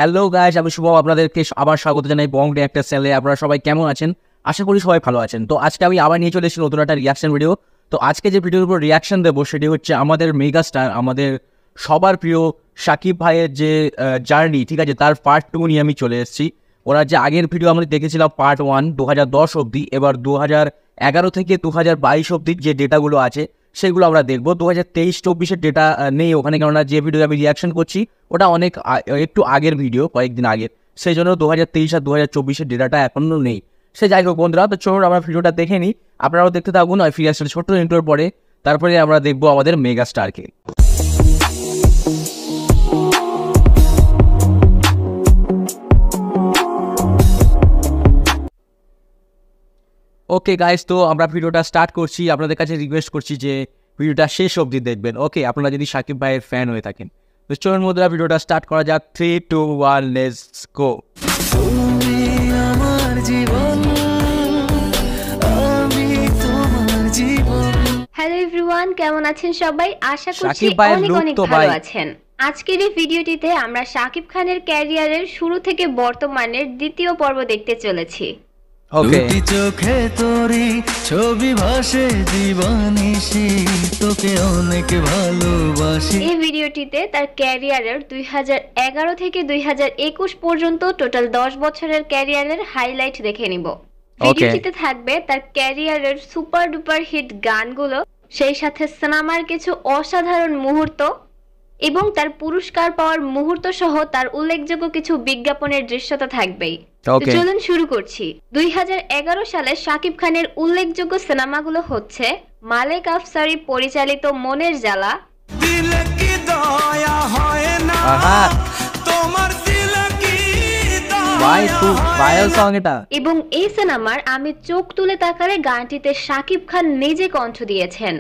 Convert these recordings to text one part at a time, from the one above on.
Hello guys, আমি শুভ আপনাদেরকে আবার স্বাগত জানাই বং রিঅ্যাক্টর চ্যানেলে। আপনারা সবাই কেমন আছেন? আশা করি সবাই ভালো আছেন। তো আজকে আমি আবার নিয়ে চলে এসেছি নতুন একটা রিয়াকশন ভিডিও। তো আজকে যে ভিডিওর উপর রিয়াকশন দেবো সেটি হচ্ছে আমাদের মেগা স্টার, আমাদের সবার প্রিয় শাকিব ভাইয়ের যে জার্নি, ঠিক আছে, তার পার্ট 2 নিয়ে আমি চলে এসেছি। ওরা যে আগের ভিডিও আমরা দেখেছিলাম পার্ট 1 2010 অবধি, এবার 2011 থেকে 2022 অবধির যে ডেটাগুলো আছে সেগুলো আমরা দেখবো। 2023-24-এর ডেটা নেই ওখানে, কেননা যে ভিডিও আমি রিয়াকশন করছি ওটা অনেক একটু আগের ভিডিও, কয়েকদিন আগের, সেই জন্য 2023 আর 2024-এর ডেটাটা এখনও নেই। সে যাই হোক বন্ধুরা, তো চলুন আমরা ভিডিওটা দেখে নিই, আপনারাও দেখতে থাকুন। আর ফিরে আসলে ছোট্ট ইন্ট্রোর পরে তারপরে আমরা দেখবো আমাদের মেগা স্টারকে। ওকে গাইস, তো আমরা ভিডিওটা স্টার্ট করছি। আপনাদের কাছে রিকোয়েস্ট করছি যে ভিডিওটা শেষ অবধি দেখবেন, ওকে, আপনারা যদি শাকিব ভাইয়ের ফ্যান হয়ে থাকেন। তো চলুন বন্ধুরা, ভিডিওটা স্টার্ট করা যাক। 3, 2, 1, লেটস গো। হ্যালো এভরিওয়ান, কেমন আছেন সবাই? আশা করছি অনেক অনেক ভালো আছেন। আজকের এই ভিডিওটিতে আমরা শাকিব খানের ক্যারিয়ারের শুরু থেকে বর্তমানের দ্বিতীয় পর্ব দেখতে চলেছি। দুটি চোখে তোরি ছবি ভাসে দিবানিশি, তোকে অনেক ভালোবাসি। এই ভিডিওটিতে তার ক্যারিয়ারের 2011 থেকে 2021 পর্যন্ত টোটাল 10 বছরের ক্যারিয়ারের হাইলাইট দেখে নিব। ভিডিওটিতে থাকবে তার ক্যারিয়ারের সুপার ডুপার হিট গানগুলো, সেই সাথে সিনেমার কিছু অসাধারণ মুহূর্ত এবং তার পুরস্কার পাওয়ার মুহূর্ত সহ তার উল্লেখযোগ্য কিছু বিজ্ঞাপনের দৃশ্যতা থাকবেই। চলুন শুরু করছি। 2011 সালে শাকিব খানের উল্লেখযোগ্য সিনেমাগুলো হচ্ছে মালেক আফসারি পরিচালিত মনের জ্বালা, এবং এই সিনেমার আমি চোখ তুলে তাকালে গানটিতে শাকিব খান নিজে কণ্ঠ দিয়েছেন।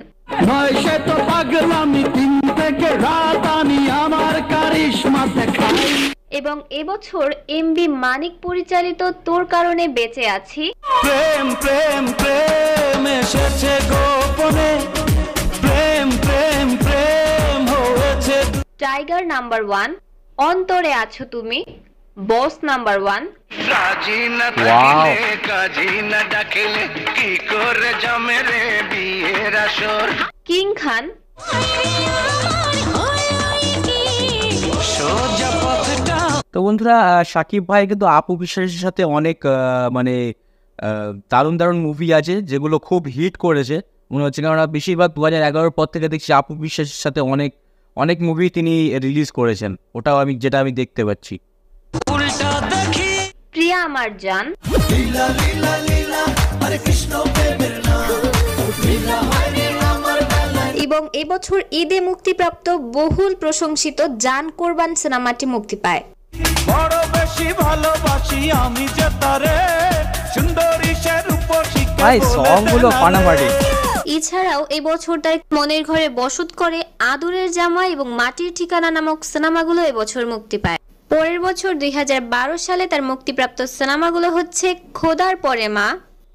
এবং এবছর এমবি মানিক পরিচালিত তোর কারণে বেঁচে আছি, প্রেম প্রেম প্রেম এসেছে গোপনে, প্রেম প্রেম প্রেম হয়েছে, টাইগার নাম্বার 1, অন্তরে আছো তুমি, বস নাম্বার 1, রাজি না থাকিলে কাজী না ডাকিলে কি করে জমে রে বিয়ের আসর, কিং খান, তো বন্ধুরা, শাকিব ভাই কিন্তু আপু বিশ্বাসের সাথে অনেক মানে দারুণ দারুণ মুভি আছে যেগুলো খুব হিট করেছে মনে হচ্ছে, কারণ বেশিরভাগ 2011 পর থেকে দেখছি আপু বিশ্বাসের সাথে অনেক অনেক মুভি তিনি রিলিজ করেছেন, ওটাও যেটা আমি দেখতে পাচ্ছি। প্রিয়া আমার জান, এবং এবছর ঈদে মুক্তিপ্রাপ্ত বহুল প্রশংসিত জান কোরবান সিনেমাটি মুক্তি পায়। বড় বেশি ভালোবাসি আমি যে তারে, সুন্দরী সে রূপসী ভাই সংগুলো ফাটাফাটি। এছাড়াও এবছর তার মনের ঘরে বসত করে, আদরের জামা এবং মাটির ঠিকানা নামক সিনেমাগুলো এবছর মুক্তি পায়। পরের বছর 2012 সালে তার মুক্তিপ্রাপ্ত সিনেমাগুলো হচ্ছে খোদার পরে মা,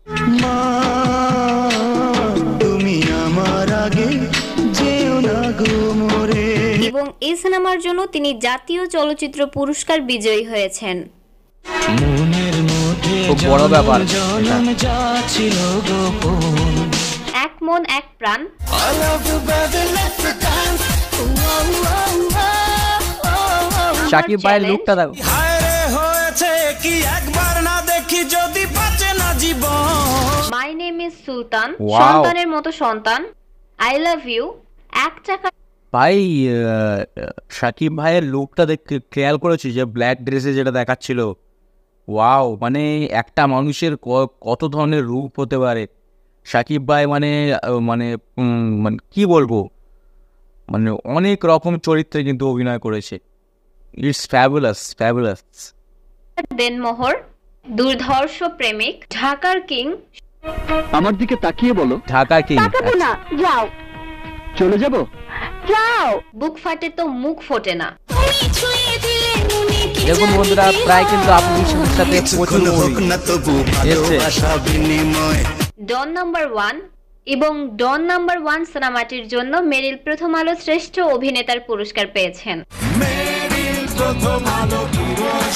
তুমি আমার আগে যেও না গো মোরে, এবং এই সিনেমার জন্য তিনি জাতীয় চলচ্চিত্র পুরস্কার বিজয়ী হয়েছেন। মনের মধ্যে খুব বড় ব্যাপার, জনম যা ছিল গোপন, এক মন এক প্রাণ, I love you baby let's dance, Shakib ভাইয়ের লুকটা দেখো, হায় রে হয়েছে কি একবার না দেখি যদি বাঁচে না জীবন, মাই নেম ইজ সুলতান, সন্তানের মতো সন্তান, আই লাভ ইউ, এক টাকা। ভাই শাকিব ভাইয়ের লুকটা দেখতে খেয়াল করেছি যে ব্ল্যাক ড্রেসে যেটা দেখাচ্ছিল, ওয়াও, মানে একটা মানুষের কত ধরনের রূপ হতে পারে। শাকিব ভাই মানে মানে মানে কি বলবো, মানে অনেক রকম চরিত্রে কিন্তু অভিনয় করেছে। It's fabulous fabulous. দেনমোহর, দুর্ধর্ষ প্রেমিক, ঢাকার কিং, আমার দিকে তাকিয়ে বলো, ঢাকা কিং, না যাও, চলে যাব, যাও, বুক ফাটে তো মুখ ফোটে না। দেখুন বন্ধুরা, প্রায় কিন্তু আপু বিশ্বাসের সাথে প্রচুর মুভি এসেছে। ডন নাম্বার 1 এবং ডন নাম্বার 1 সিনেমাটির জন্য মেরিল প্রথম আলো শ্রেষ্ঠ অভিনেতার পুরস্কার পেয়েছেন। মেরিল প্রথম আলো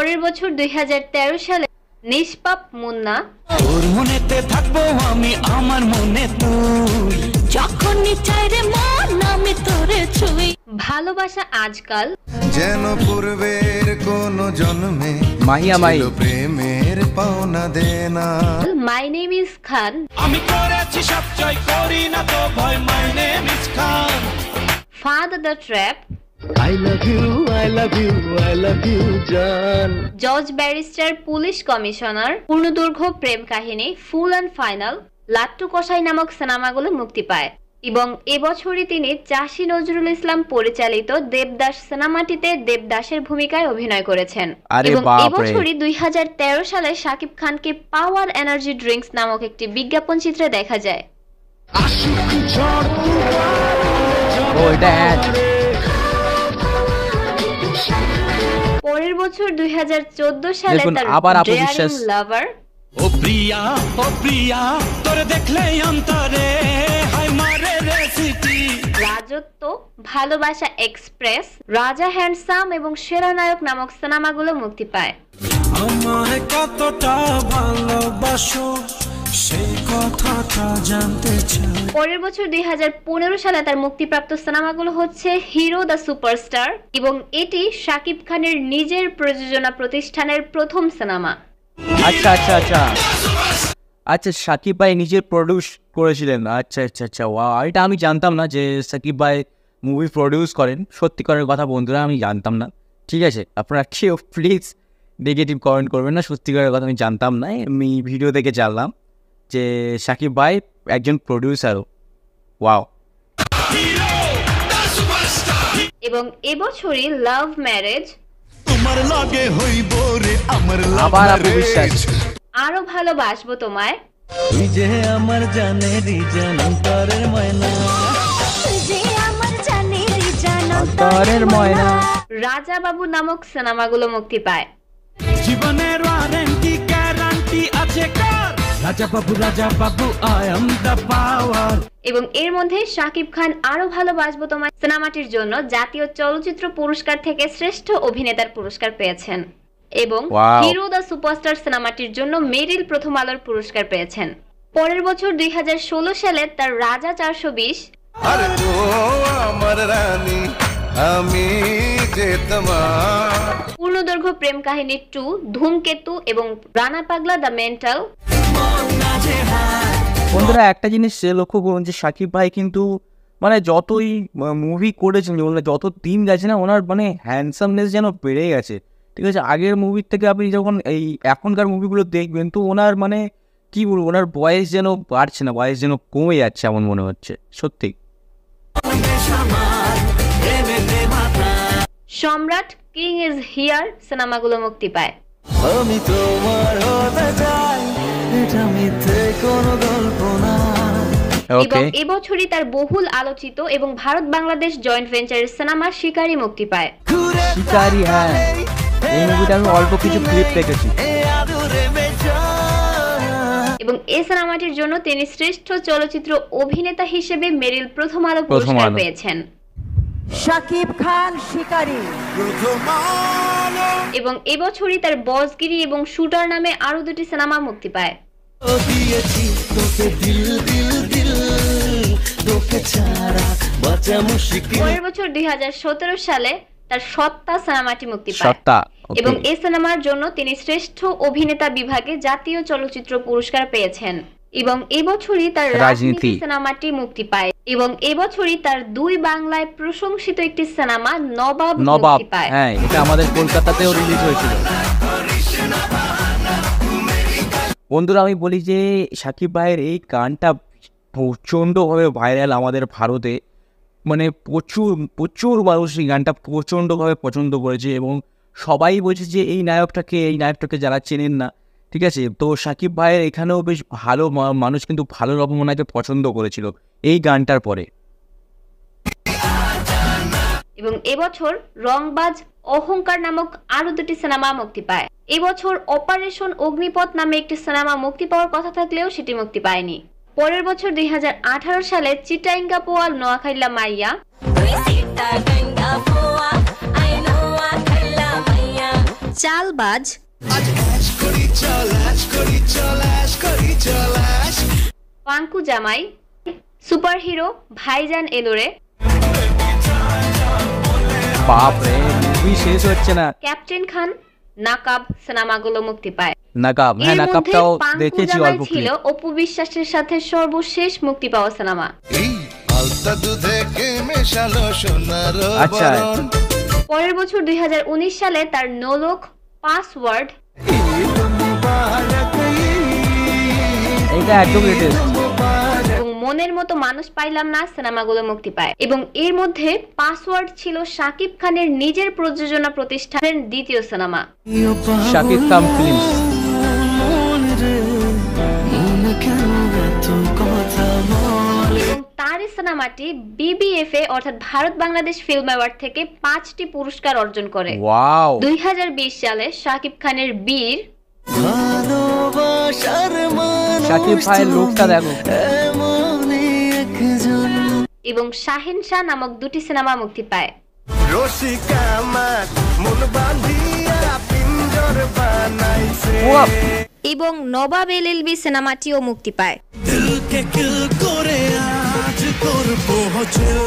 পরের বছর 2013 সালে নিষ্পাপ মুন্না, তোর মনেতে থাকবো আমি, আমার মনে তুই, যখনই চাই রে মন আমি তোরে ছুঁই। ভালোবাসা আজকাল, যেন পূর্বের কোন জন্মে মাহিয়া মাহি, ছিল প্রেমের পাওনা দেনা। মাই নেম ইজ খান, আমি করেছি সব জয়, করি না তো ভয়, my name is Khan. Father the trap, I love you I love you I love you জান। জজ ব্যারিস্টার পুলিশ কমিশনার, পূর্ণদৈর্ঘ্য প্রেম কাহিনী ফুল অ্যান্ড ফাইনাল, লাট্টু কসাই নামক সিনেমাগুলো মুক্তি পায়। এবং এবছরই তিনি চাষী নজরুল ইসলাম পরিচালিত দেবদাস সিনেমাটিতে দেবদাসের ভূমিকায় অভিনয় করেছেন। আরে এবং বাপরে। এবছরই 2013 সালে শাকিব খানকে পাওয়ার এনার্জি ড্রিঙ্কস নামক একটি বিজ্ঞাপন চিত্রে দেখা যায়। ও এটা ad। পরের বছর 2014 সালে দেখুন, তার আবার আপু বিশ্বাস। লাভার, ও প্রিয়া তোরে দেখলে অন্তরে হায় মারে রে সিটি। রাজত্ব, ভালোবাসা এক্সপ্রেস, রাজা হ্যান্ডসাম এবং সেরা নায়ক নামক সিনেমাগুলো মুক্তি পায়। আমার কতটা ভালোবাসো সেই কথাটা জানতে চাই। পরের বছর 2015 সালে তার মুক্তিপ্রাপ্ত সিনেমাগুলো হচ্ছে হিরো দ্য সুপারস্টার, এবং এটি শাকিব খানের নিজের প্রযোজনা প্রতিষ্ঠানের প্রথম সিনেমা। আচ্ছা আচ্ছা আচ্ছা আচ্ছা, সাকিব ভাই নিজে প্রডিউস করেছিলেন। আচ্ছা আচ্ছা আচ্ছা, ওয়াও, এটা আমি জানতাম না যে সাকিব ভাই মুভি প্রডিউস করেন। সত্যিকারের কথা বন্ধুরা, আমি জানতাম না। ঠিক আছে, আপনারা কেউ প্লিজ নেগেটিভ কমেন্ট করবেন না, সত্যিকারের কথা আমি জানতাম না। আমি ভিডিও দেখে জানলাম যে সাকিব ভাই একজন প্রডিউসারও। ওয়াও। এবং এবছরই লাভ ম্যারেজ, তোমার লাগে হইব রে আমার আবার আপু বিশ্বাস। আরো ভালোবাসবো তোমায়, তুই যে আমার জানেরই জান অন্তরের ময়না। যে আমার জানের জান অন্তরের ময়না। রাজা বাবু নামক সিনেমাগুলো মুক্তি পায়। জীবনের ওয়ারেন্টি গ্যারান্টি আছে কার, Raja Babu I am the power. এবং এর মধ্যে শাকিব খান আরো ভালোবাসবো তোমায় সিনেমাটির জন্য জাতীয় চলচ্চিত্র পুরস্কার থেকে শ্রেষ্ঠ অভিনেতার পুরস্কার পেয়েছেন। এবং Wow. হিরো দ্য সুপারস্টার সিনেমাটির জন্য মেরিল প্রথম আলোর পুরস্কার পেয়েছেন। পরের বছর 2016 সালে তার রাজা 420, আরে তো আমার রানী আমি যে তোমার। পূর্ণদৈর্ঘ্য প্রেম কাহিনী 2, ধূমকেতু এবং রানা পাগলা দ্য মেন্টাল। বন্ধুরা, একটা জিনিস লক্ষ্য করুন যে সাকিব ভাই কিন্তু মানে যতই মুভি করেছেন, যত দিন গেছে না, ওনার মানে হ্যান্ডসামনেস যেন বেড়ে গেছে। ঠিক আছে, আগের মুভির থেকে আপনি যখন এই এখনকার মুভিগুলো দেখবেন তো ওনার মানে কি বলবো, ওনার বয়স যেন বাড়ছে না, বয়স যেন কমে যাচ্ছে এমন মনে হচ্ছে সত্যি। সম্রাট, কিং ইজ হিয়ার সিনেমাগুলো মুক্তি পায়। আমি তোমার হতে চাই, এটা মিথ্যে কোনো গল্প না। এবং ওকে, এবছরই তার বহুল আলোচিত এবং ভারত বাংলাদেশ জয়েন্ট ভেঞ্চারের সিনেমা শিকারি মুক্তি পায়। শিকারি, হ্যাঁ, এই মুভিটা আমি অল্প কিছু ক্লিপ দেখেছি। এবং এই সিনেমাটির জন্য তিনি শ্রেষ্ঠ চলচ্চিত্র অভিনেতা হিসেবে মেরিল প্রথম আলো পুরস্কার আলো। পেয়েছেন। শাকিব খান শিকারী। এবং এবছরই তার বসগিরি এবং শুটার নামে আরো দুটি সিনেমা মুক্তি পায়। দিয়েছি তোকে দিল দিল দিল, তোকে ছাড়া বাঁচা মুশকিল। পরের বছর 2017 সালে তার সত্তা সিনেমাটি মুক্তি পায়। সত্তা, ওকে। এবং এই সিনেমার জন্য তিনি শ্রেষ্ঠ অভিনেতা বিভাগে জাতীয় চলচ্চিত্র পুরস্কার পেয়েছেন। এবং এবছরই তার রাজনীতি সিনেমাটি মুক্তি পায়। এবং এবছরই তার 2 বাংলায় প্রশংসিত একটি সিনেমা নবাব মুক্তি পায়। হ্যাঁ, এটা আমাদের কলকাতাতেও রিলিজ হয়েছিল। বন্ধুরা, আমি বলি যে সাকিব ভাইয়ের এই গানটা প্রচণ্ডভাবে ভাইরাল আমাদের ভারতে। মানে প্রচুর প্রচুর মানুষ এই গানটা প্রচণ্ডভাবে পছন্দ করেছে এবং সবাই বলছে যে এই নায়কটাকে যারা চেনেন না, ঠিক আছে, তো সাকিব ভাইয়ের এখানেও বেশ ভালো মানুষ কিন্তু ভালো রকম ওনাকে পছন্দ করেছিল এই গানটার পরে। এবং এবছর রংবাজ, অহংকার নামক আরো দুটি সিনেমা মুক্তি পায়। এবছর অপারেশন অগ্নিপথ নামে একটি সিনেমা মুক্তি পাওয়ার কথা থাকলেও সেটি মুক্তি পায়নি। পরের বছর 2018 সালে চিটাইঙ্গা পোয়াল নোয়াখাইলা মাইয়া, চালবাজ, পাঙ্কু জামাই, সুপারহিরো ভাইজান এলোরে, বাপ রে, মুভি শেষ হচ্ছে না। ক্যাপ্টেন খান, নাকাব সিনেমাগুলো মুক্তি পায়। নাকাব, হ্যাঁ এর মধ্যে নাকাবটাও পাঙ্কু দেখেছি জামাই অল্প ছিল clip। অপু বিশ্বাসের সাথে সর্বশেষ মুক্তি পাওয়া সিনেমা। এই আলতা দুধে কে মেশালো সোনার আচ্ছা। বরণ পরের বছর 2019 সালে তার নোলক পাসওয়ার্ড এটা একদম লেটেস্ট। এবং মনের মতো মানুষ পাইলাম না সিনেমাগুলো মুক্তি পায়। এবং এর মধ্যে পাসওয়ার্ড ছিল শাকিব খানের নিজের প্রযোজনা প্রতিষ্ঠানের দ্বিতীয় সিনেমা। শাকিব খান ফিল্মস। এবং তার এই সিনেমাটি বিবিএফএ অর্থাৎ ভারত বাংলাদেশ ফিল্ম অ্যাওয়ার্ড থেকে 5টি পুরস্কার অর্জন করে। ওয়াও। 2020 সালে শাকিব খানের বীর, শাকিব ভাইয়ের লুকটা দেখো। এবং শাহেনশাহ নামক দুটি সিনেমা মুক্তি পায়। রসিকা আমার মন বাঁধিয়া পিঞ্জর বানাইছে ওয়াও। এবং নবাব এলএলবি সিনেমাটিও মুক্তি পায়। দিলকে কিল করে আজ করবো চিল,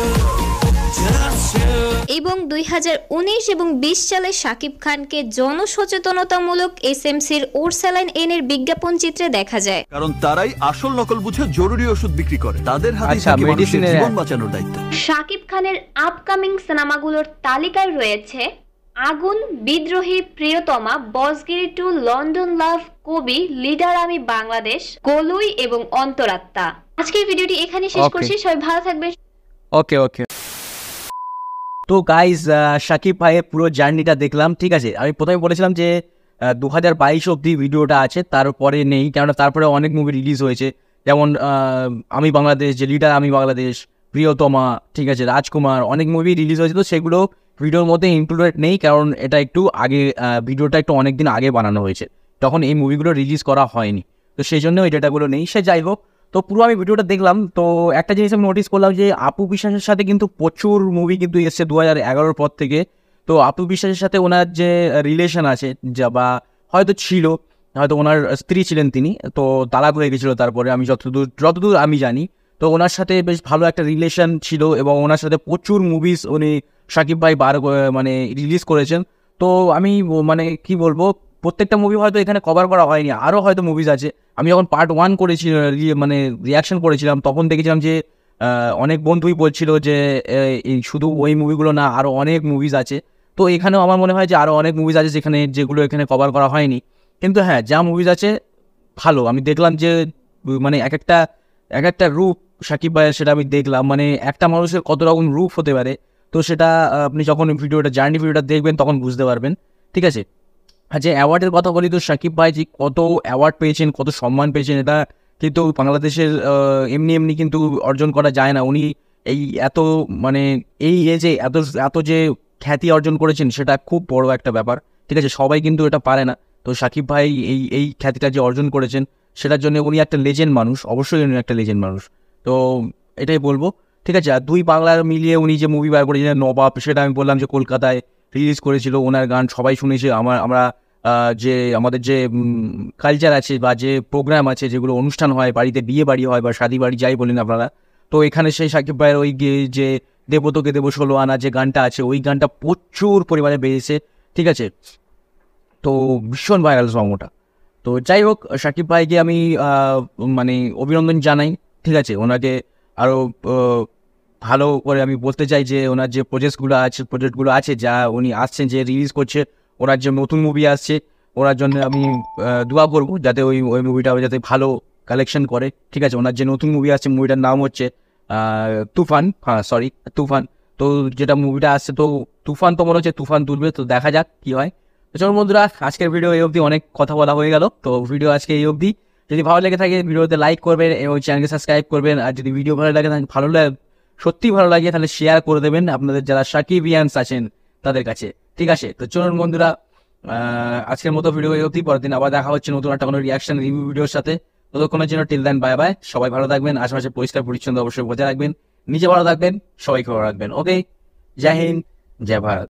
এবং 2019 এবং 20 সালে শাকিব খানকে জনসচেতনতামূলক এসএমসির ওরসালাইন এর বিজ্ঞাপন চিত্রে দেখা যায়। কারণ তারাই আসল নকল বুঝে জরুরি ওষুধ বিক্রি করে, তাদের হাতে আচ্ছা, থাকে মানুষের মেডিসিনের জীবন বাঁচানোর দায়িত্ব। শাকিব খানের আপকামিং সিনেমাগুলোর তালিকায় রয়েছে আগুন, বিদ্রোহী, প্রিয়তমা, বসগিরি 2, লন্ডন লাভ, কবি, লিডার আমি বাংলাদেশ, গোলুই এবং অন্তরাত্মা। আজকের ভিডিওটি এখানে শেষ Okay. করছি। সবাই ভালো থাকবেন। ওকে ওকে। তো গাইজ, শাকিব ভাইয়ের পুরো জার্নিটা দেখলাম, ঠিক আছে। আমি প্রথমে বলেছিলাম যে 2022 অব্দি ভিডিওটা আছে, তারপরে নেই, কেননা তারপরে অনেক মুভি রিলিজ হয়েছে, যেমন আমি বাংলাদেশ, যে লিডার আমি বাংলাদেশ, প্রিয়তমা, ঠিক আছে, রাজকুমার, অনেক মুভি রিলিজ হয়েছে। তো সেগুলো ভিডিওর মধ্যে ইনক্লুডেড নেই, কারণ এটা একটু আগে, ভিডিওটা একটু অনেক দিন আগে বানানো হয়েছে, তখন এই মুভিগুলো রিলিজ করা হয়নি, তো সেই জন্য এই ডেটাগুলো নেই। সে যাই হোক, তো পুরো আমি ভিডিওটা দেখলাম। তো একটা জিনিস আমি নোটিস করলাম যে আপু বিশ্বাসের সাথে কিন্তু প্রচুর মুভি কিন্তু এসছে 2011 পর থেকে। তো আপু বিশ্বাসের সাথে ওনার যে রিলেশন আছে, যা বা হয়তো ছিল, হয়তো ওনার স্ত্রী ছিলেন তিনি, তো তালাক হয়ে গেছিলো তারপরে, আমি যতদূর আমি জানি। তো ওনার সাথে বেশ ভালো একটা রিলেশন ছিল, এবং ওনার সাথে প্রচুর মুভিজ উনি শাকিব ভাই মানে রিলিজ করেছেন। তো আমি মানে কি বলবো, প্রত্যেকটা মুভি হয়তো এখানে কভার করা হয়নি, আরও হয়তো মুভিজ আছে। আমি যখন পার্ট 1 করেছি, মানে রিয়াকশন করেছিলাম, তখন দেখেছিলাম যে অনেক বন্ধুই বলছিল যে এই শুধু ওই মুভিগুলো না, আরও অনেক মুভিজ আছে। তো এখানেও আমার মনে হয় যে আরও অনেক মুভিজ আছে যেগুলো এখানে কভার করা হয়নি। কিন্তু হ্যাঁ, যা মুভিজ আছে ভালো। আমি দেখলাম যে মানে এক একটা রূপ শাকিব ভাইয়ের, সেটা আমি দেখলাম, মানে একটা মানুষের কত রকম রূপ হতে পারে। তো সেটা আপনি যখন জার্নি ভিডিওটা দেখবেন তখন বুঝতে পারবেন, ঠিক আছে। আর যে অ্যাওয়ার্ডের কথা বলি, তো শাকিব ভাই যে কত অ্যাওয়ার্ড পেয়েছেন, কত সম্মান পেয়েছেন, এটা কিন্তু বাংলাদেশের এমনি কিন্তু অর্জন করা যায় না। উনি এত মানে এই এজে এত যে খ্যাতি অর্জন করেছেন, সেটা খুব বড় একটা ব্যাপার, ঠিক আছে। সবাই কিন্তু এটা পারে না। তো শাকিব ভাই এই খ্যাতিটা যে অর্জন করেছেন, সেটার জন্য উনি একটা লেজেন্ড মানুষ, অবশ্যই উনি একটা লেজেন্ড মানুষ। তো এটাই বলবো, ঠিক আছে। আর দুই বাংলার মিলিয়ে উনি যে মুভি বার করেছিলেন নবাব, সেটা আমি বললাম যে কলকাতায় রিলিজ করেছিল, ওনার গান সবাই শুনেছে। আমরা যে আমাদের যে কালচার আছে বা যে প্রোগ্রাম আছে, যেগুলো অনুষ্ঠান হয়, বাড়িতে বিয়ে বাড়ি হয় বা শাদি বাড়ি যাই বলেন আপনারা, তো এখানে সেই শাকিব ভাইয়ের ওই যে দেবতোকে দেব 16 আনা যে গানটা আছে, ওই গানটা প্রচুর পরিমাণে বেরিয়েছে, ঠিক আছে। তো ভীষণ ভাইরাল সং ওটা। তো যাই হোক, শাকিব ভাইকে আমি মানে অভিনন্দন জানাই, ঠিক আছে। ওনাকে আরও ভালো করে আমি বলতে চাই যে ওনার যে প্রজেক্টগুলো আছে যা উনি আসছেন, যে রিলিজ করছে, ওনার যে নতুন মুভি আসছে, ওনার জন্য আমি দোয়া করবো যাতে ওই মুভিটা যাতে ভালো কালেকশন করে, ঠিক আছে। ওনার যে নতুন মুভি আসছে, মুভিটার নাম হচ্ছে তুফান, তুফান। তো যেটা মুভিটা আসছে, তো তুফান তো মনে হচ্ছে তুফান তুলবে, তো দেখা যাক কি হয়। তো চলুন বন্ধুরা, আজকের ভিডিও এই অবধি, অনেক কথা বলা হয়ে গেল। তো ভিডিও আজকে এই অবধি। যদি ভালো লেগে থাকে ভিডিওতে লাইক করবেন এবং চ্যানেলকে সাবস্ক্রাইব করবেন। আর যদি ভিডিও ভালো লাগে, সত্যি ভালো লাগে, তাহলে শেয়ার করে দেবেন আপনাদের যারা শাকিবিয়ানস আছেন তাদের কাছে, ঠিক আছে। তো চলুন বন্ধুরা, আজকের মতো ভিডিও এই অবধি। পরের দিন আবার দেখা হচ্ছে নতুন একটা কোনো রিয়াকশন রিভিউ ভিডিওর সাথে। ততক্ষণের জন্য টিল দেন, বাই বাই। সবাই ভালো থাকবেন, আশেপাশে পরিষ্কার পরিচ্ছন্ন অবশ্যই বজায় রাখবেন, নিজে ভালো থাকবেন, সবাইকে ভালো রাখবেন। ওকে, জয় হিন্দ, জয় ভারত।